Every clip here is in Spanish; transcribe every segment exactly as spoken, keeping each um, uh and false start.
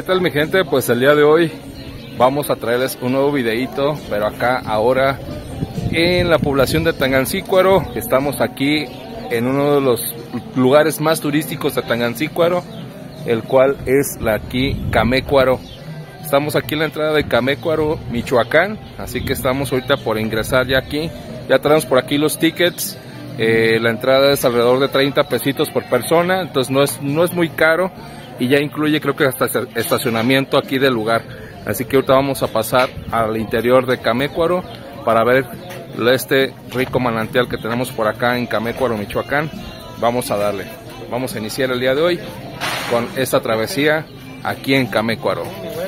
tal mi gente? Pues el día de hoy vamos a traerles un nuevo videito, pero acá ahora en la población de Tangancícuaro. Estamos aquí en uno de los lugares más turísticos de Tangancícuaro, el cual es la aquí Camécuaro. Estamos aquí en la entrada de Camécuaro, Michoacán, así que estamos ahorita por ingresar ya aquí. Ya traemos por aquí los tickets. Eh, la entrada es alrededor de treinta pesitos por persona, entonces no es, no es muy caro y ya incluye creo que hasta estacionamiento aquí del lugar. Así que ahorita vamos a pasar al interior de Camécuaro para ver este rico manantial que tenemos por acá en Camécuaro, Michoacán. Vamos a darle, vamos a iniciar el día de hoy con esta travesía aquí en Camécuaro.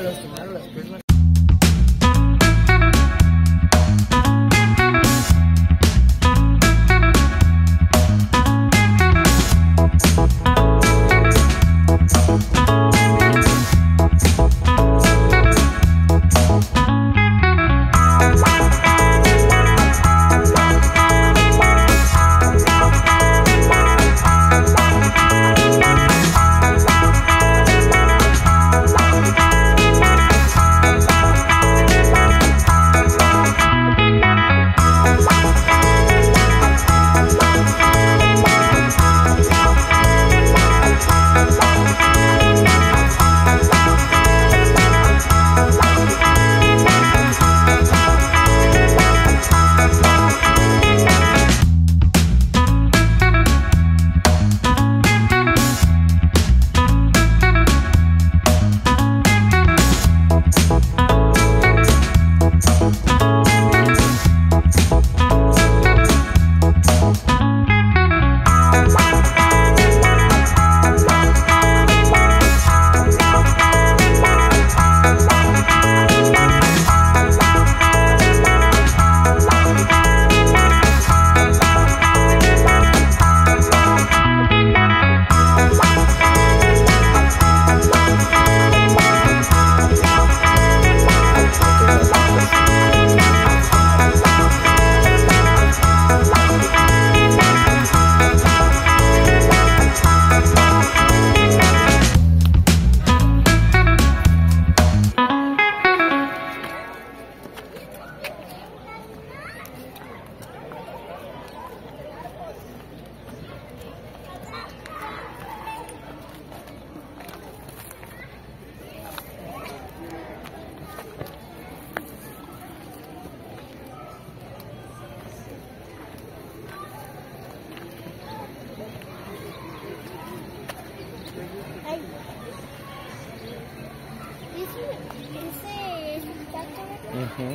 Uh-huh.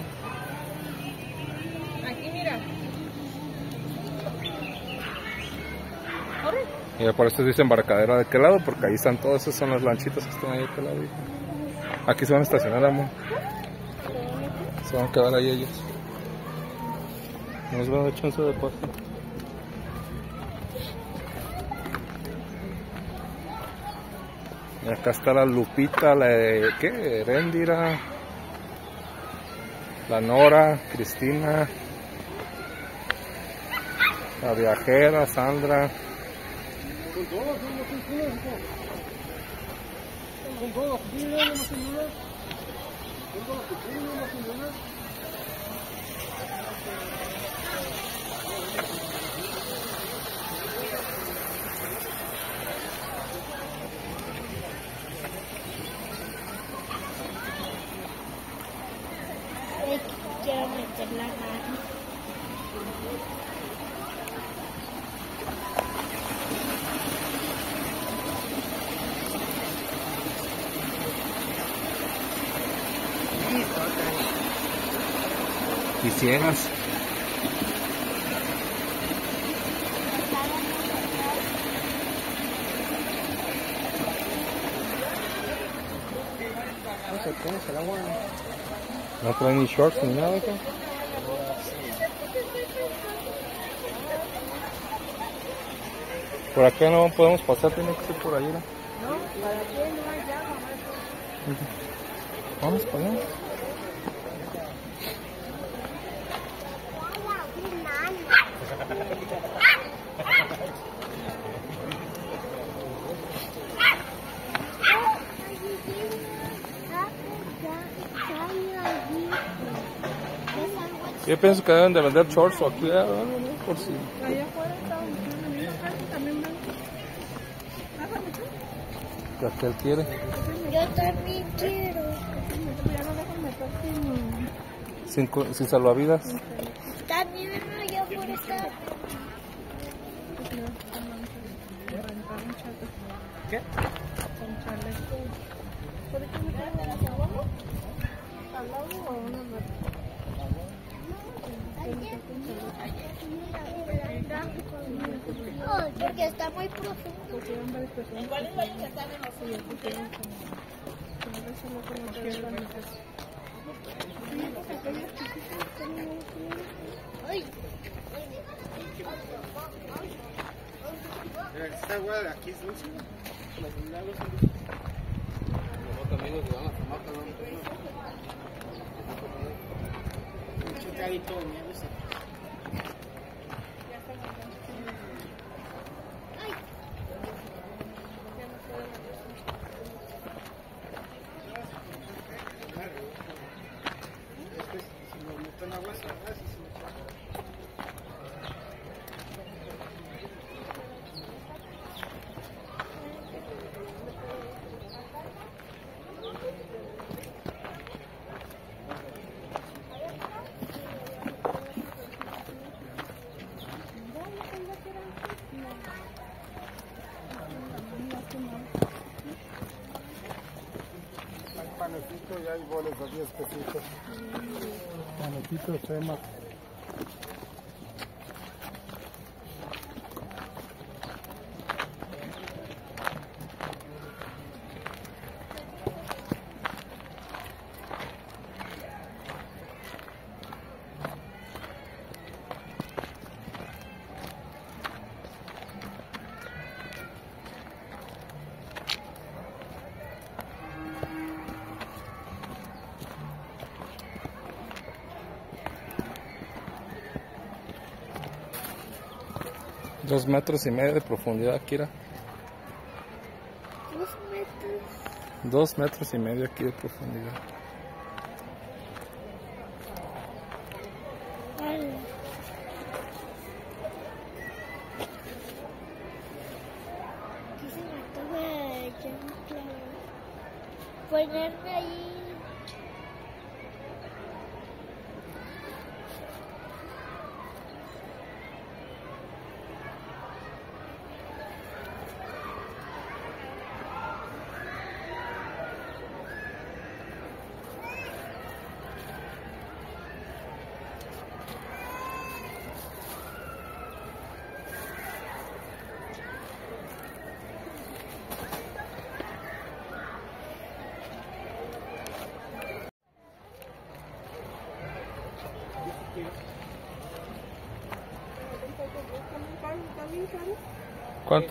Aquí mira. Y por eso dice embarcadero de qué lado, porque ahí están todas esas son las lanchitas que están ahí de qué lado. Aquí se van a estacionar, amor. Se van a quedar ahí ellos. Nos van a dar chance de paso. Y acá está la Lupita, la de, ¿qué? Eréndira, la Nora, Cristina, la viajera, Sandra. Con todos, con todos, con todos, quiero meter la mano. Quisieras. No trae ni shorts ni nada acá. Por acá no podemos pasar, tiene que ser por ahí, ¿no? No, para qué no hay agua. Vamos para allá. Yo pienso que deben de vender shorts o aquí, ¿verdad? Por si. Allá afuera está un niño también ven. Que aquel quiere. Yo también quiero. Ya no dejan meter sin... Sin, cu- sin salvavidas. También allá afuera está. ¿Qué? Con chaleco. ¿Por qué me traen de las abuelas? ¿Al lado o una más? Oh, porque está muy profundo. ¿Cuál es la que están en los Ay. Esta agua de aquí es dulce. Los lagos son dulces. Un chocadito de nieve. Panecito y hay boles a diez pesitos. Panecito, crema. Dos metros y medio de profundidad, Kira. Dos metros. Dos metros y medio aquí de profundidad. Ay. Aquí se me antoja ya un clavo. Ponerme ahí. ¿Cuánto?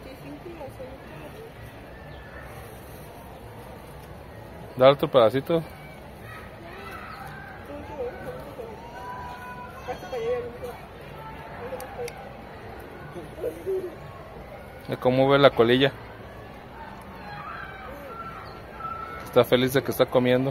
Dale otro pedacito. ¿Cómo ve la colilla? Está feliz de que está comiendo.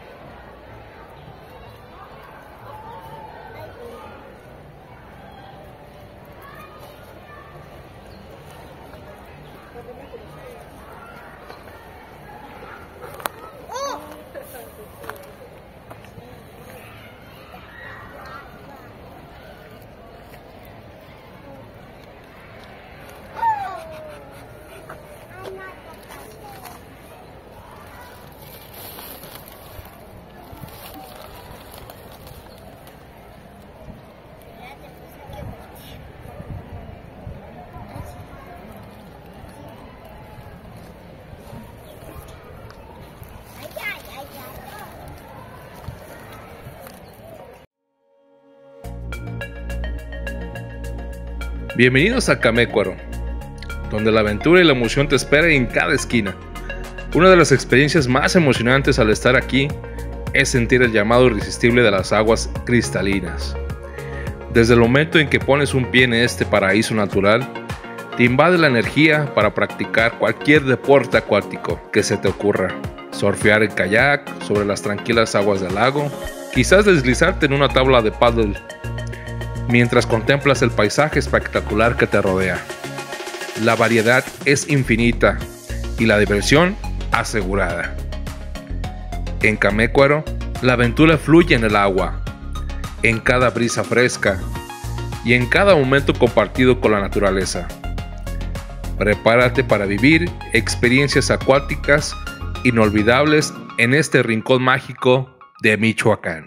Bienvenidos a Camécuaro, donde la aventura y la emoción te esperan en cada esquina. Una de las experiencias más emocionantes al estar aquí es sentir el llamado irresistible de las aguas cristalinas. Desde el momento en que pones un pie en este paraíso natural, te invade la energía para practicar cualquier deporte acuático que se te ocurra. Surfear en kayak sobre las tranquilas aguas del lago, quizás deslizarte en una tabla de paddle, mientras contemplas el paisaje espectacular que te rodea. La variedad es infinita y la diversión asegurada. En Camécuaro, la aventura fluye en el agua, en cada brisa fresca y en cada momento compartido con la naturaleza. Prepárate para vivir experiencias acuáticas inolvidables en este rincón mágico de Michoacán.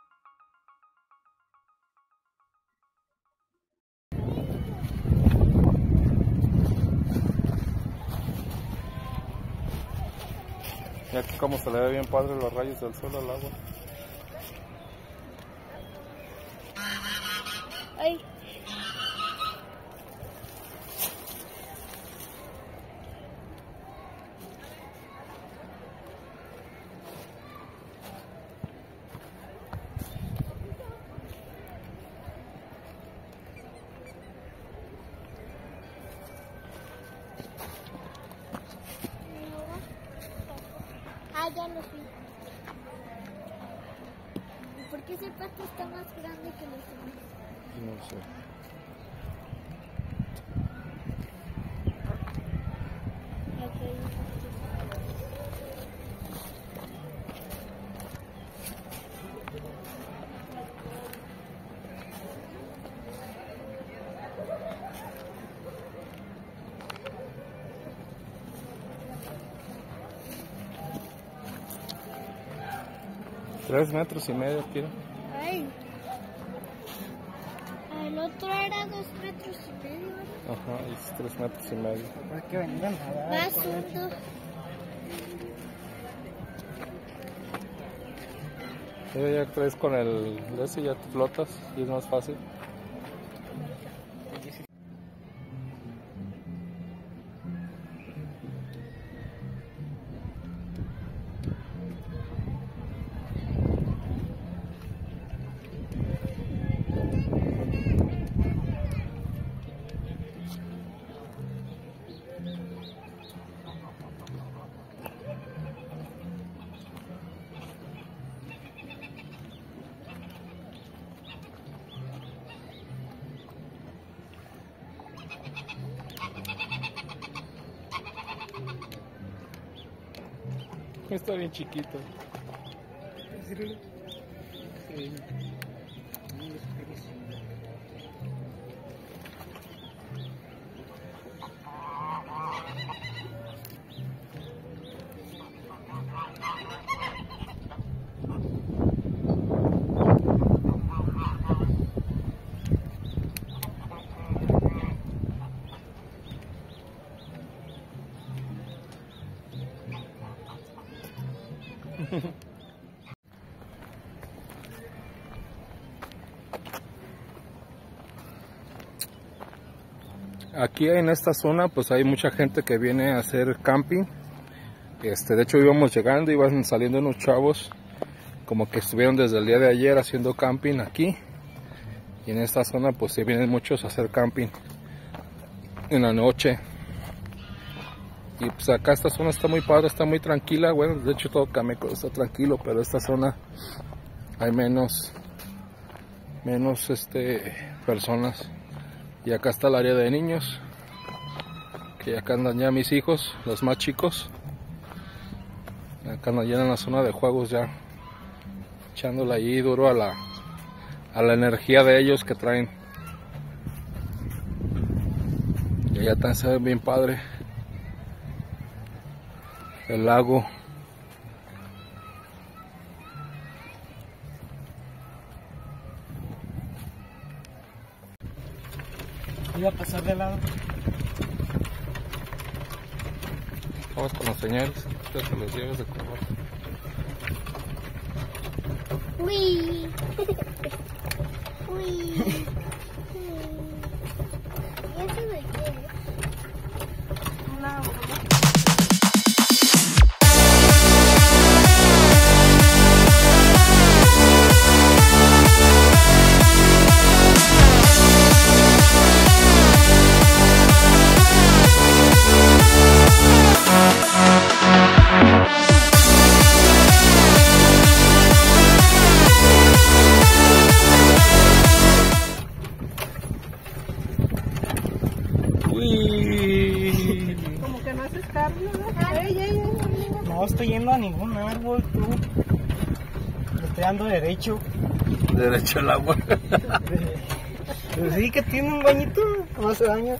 Y aquí como se le ve bien padre los rayos del sol al agua. Ay. Ah, ya lo vi. ¿Por qué ese pato está más grande que los demás? No sé. Tres metros y medio, quiero. Ay. El otro era dos metros y medio. Ajá, es tres metros y medio. Más uno. Sí, ya traes con el ese ya te flotas y es más fácil. Está bien chiquito. Sí. Aquí en esta zona pues hay mucha gente que viene a hacer camping. Este, de hecho íbamos llegando, iban saliendo unos chavos como que estuvieron desde el día de ayer haciendo camping aquí. Y en esta zona pues se vienen muchos a hacer camping en la noche. Y pues acá esta zona está muy padre, está muy tranquila. Bueno, de hecho todo Camécuaro está tranquilo, pero esta zona hay menos menos este personas. Y acá está el área de niños, que acá andan ya mis hijos, los más chicos. Acá andan ya en la zona de juegos, ya echándole ahí duro a la a la energía de ellos que traen. Y allá también se ve bien padre el lago. Iba a pasar de lado. Vamos con los señales, que se los lleves de color. Uy. Uy. ¿Eso de qué? Una aventarlo. Ey, ey, ey, ey. No estoy yendo a ningún árbol, tú. Le estoy dando derecho. Derecho al agua. Pues sí, que tiene un bañito, no se baña.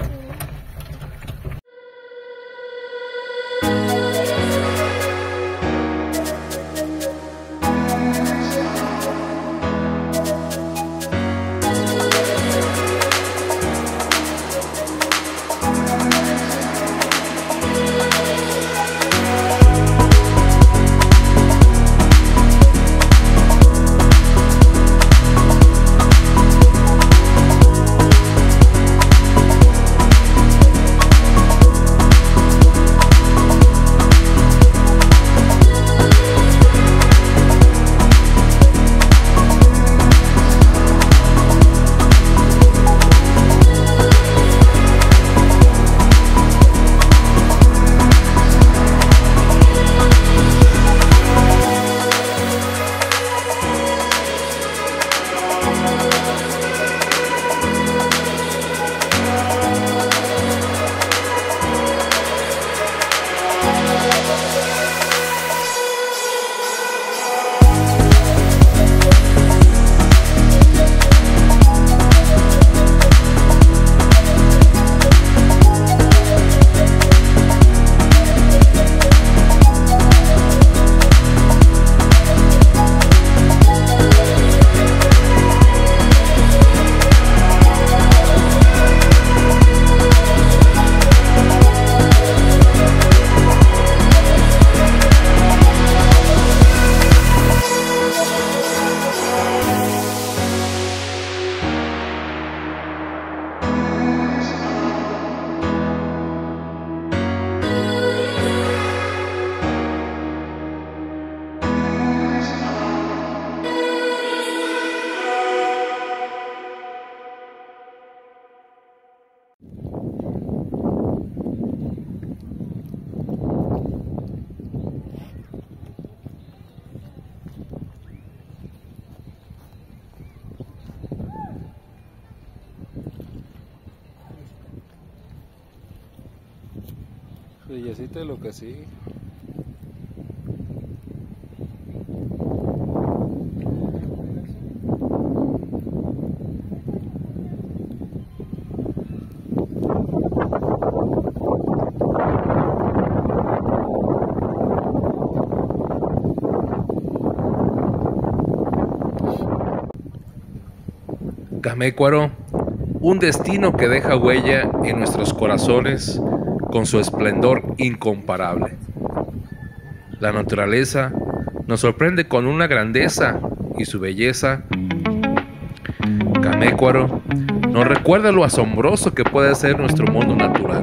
Brillecito lo que sí. Camécuaro, un destino que deja huella en nuestros corazones con su esplendor incomparable. La naturaleza nos sorprende con una grandeza y su belleza. Camécuaro nos recuerda lo asombroso que puede ser nuestro mundo natural.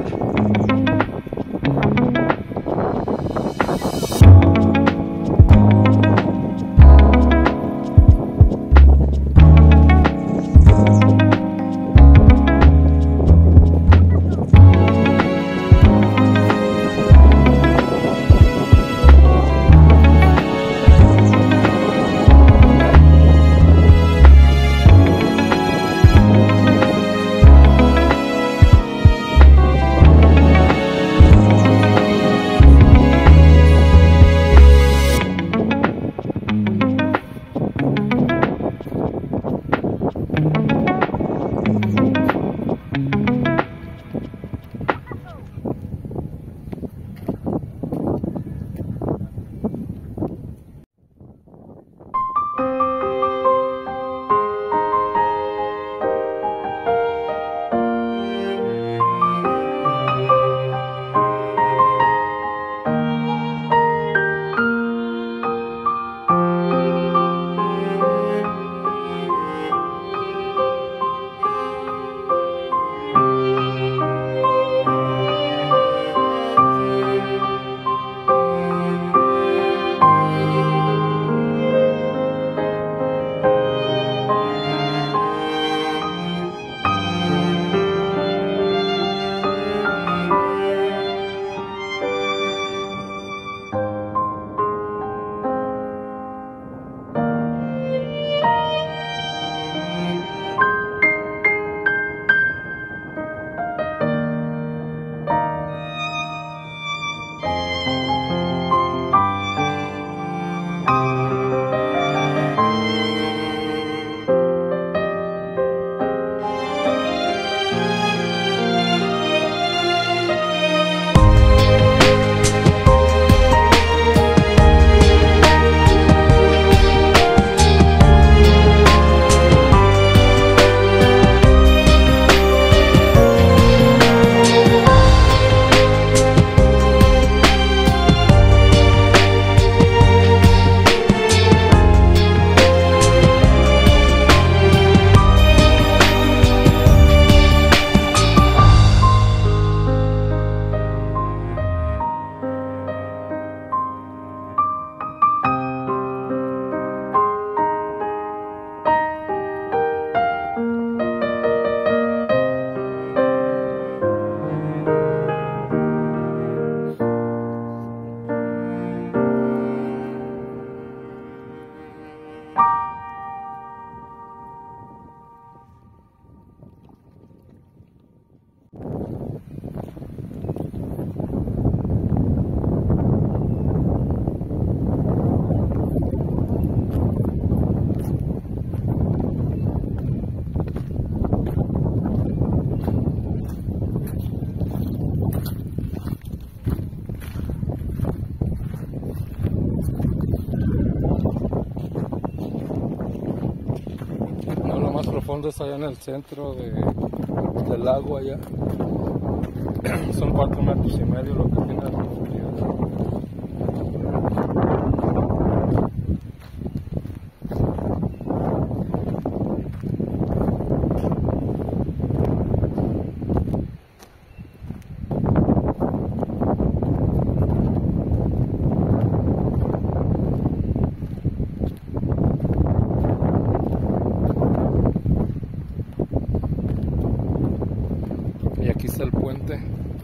más profundo es allá en el centro de, del lago allá. Son cuatro metros y medio lo que tiene la profundidad. Y aquí está el puente.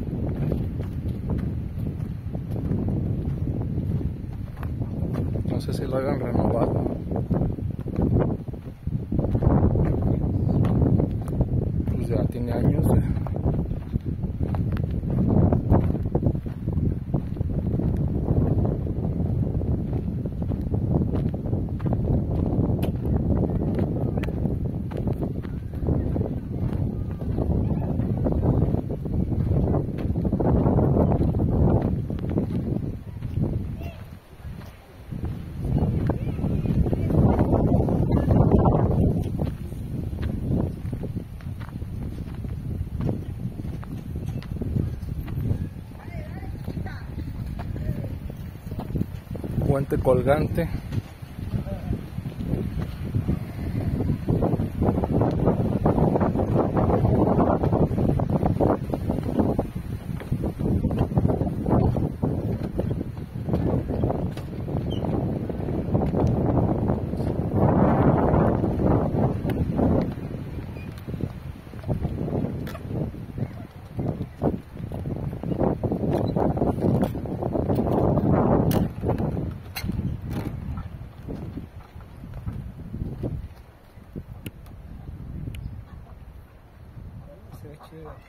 No sé si lo hagan renovado. Pues ya tiene años. eh. Puente colgante. Se ve chido aquí.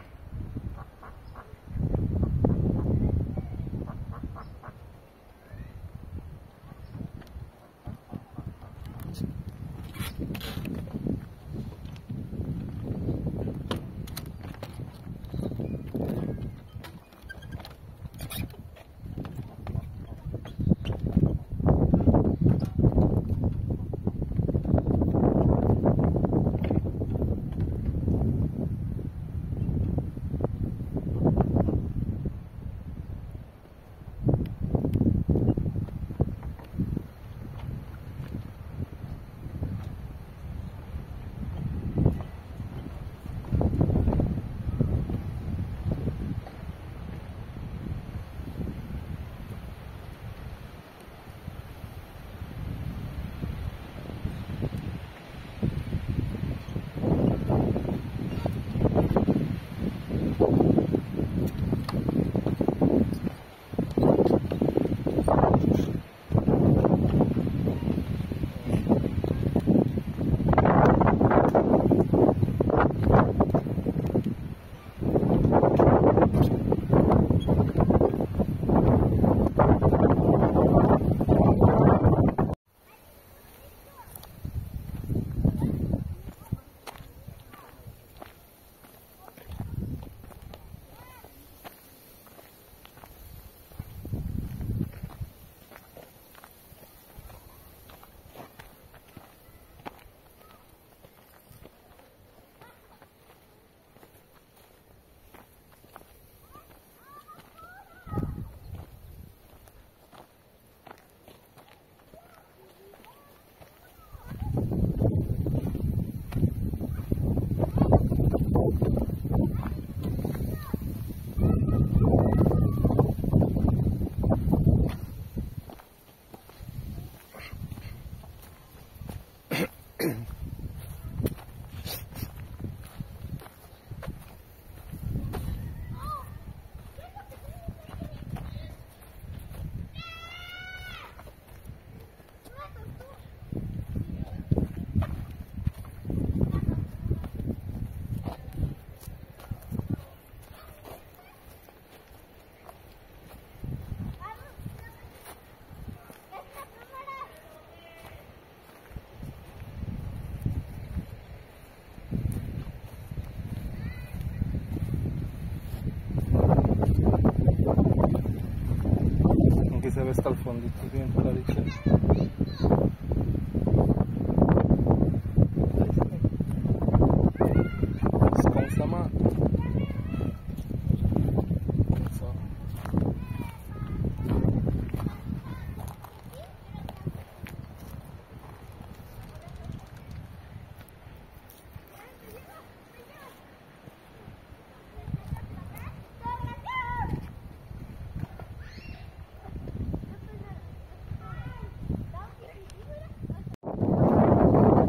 Se ve hasta el fondito bien clarito.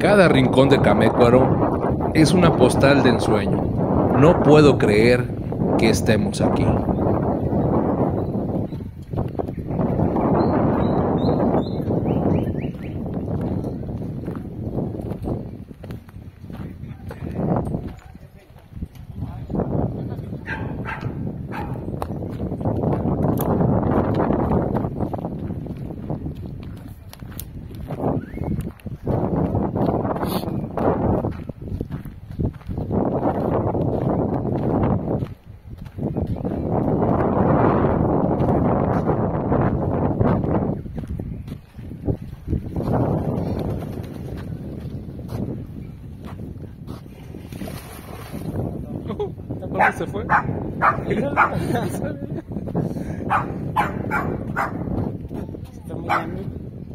Cada rincón de Camécuaro es una postal de ensueño. No puedo creer que estemos aquí. ¿Dónde se fue? Está muy grande.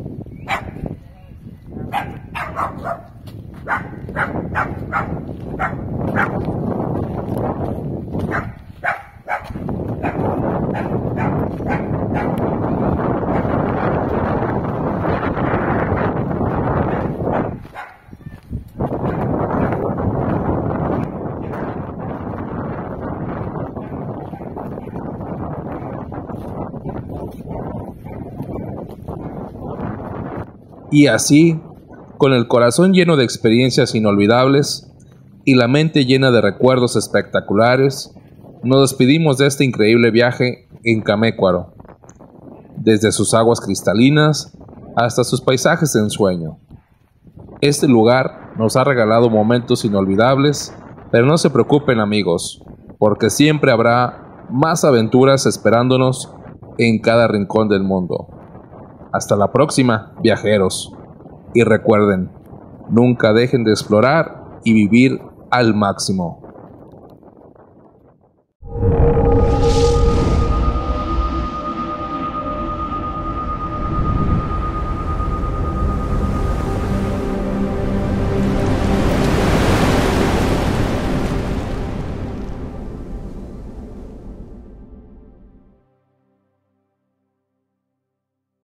Y así, con el corazón lleno de experiencias inolvidables y la mente llena de recuerdos espectaculares, nos despedimos de este increíble viaje en Camécuaro, desde sus aguas cristalinas hasta sus paisajes de ensueño. Este lugar nos ha regalado momentos inolvidables, pero no se preocupen amigos, porque siempre habrá más aventuras esperándonos en cada rincón del mundo. Hasta la próxima, viajeros. Y recuerden, nunca dejen de explorar y vivir al máximo.